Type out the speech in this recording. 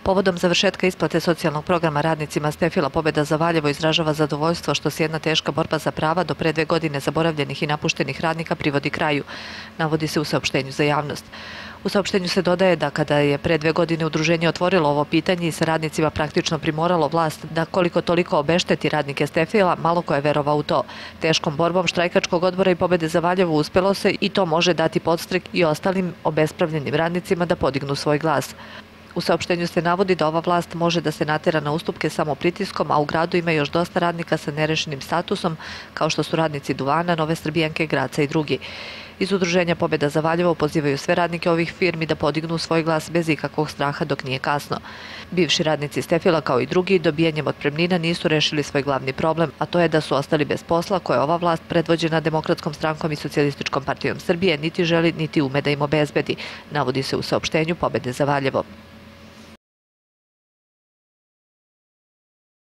Povodom završetka isplate socijalnog programa radnicima Stefila, Pobjeda za Valjevo izražava zadovoljstvo što se jedna teška borba za prava do pre 2 godine zaboravljenih i napuštenih radnika privodi kraju, navodi se u saopštenju za javnost. U saopštenju se dodaje da kada je pre 2 godine udruženje otvorilo ovo pitanje i sa radnicima praktično primoralo vlast da koliko toliko obešteti radnike Stefila, malo ko je verovao u to. Teškom borbom štrajkačkog odbora i Pobjede za Valjevo uspelo se i to može dati podstrek i ostalim obespravljenim radnicima da podignu svoj glas. U saopštenju se navodi da ova vlast može da se natera na ustupke samo pritiskom, a u gradu ima još dosta radnika sa nerešenim statusom, kao što su radnici Duvana, Nove Srbijanke, Graca i drugi. Iz udruženja Pobjeda za Valjevo pozivaju sve radnike ovih firmi da podignu svoj glas bez ikakvog straha dok nije kasno. Bivši radnici Stefila, kao i drugi, dobijanjem otpremnina nisu rešili svoj glavni problem, a to je da su ostali bez posla koje ova vlast predvođena Demokratskom strankom i Socijalističkom partijom Srbije niti želi niti ume da im obezbedi, navodi se u saopštenju Pobjede za Valjevo.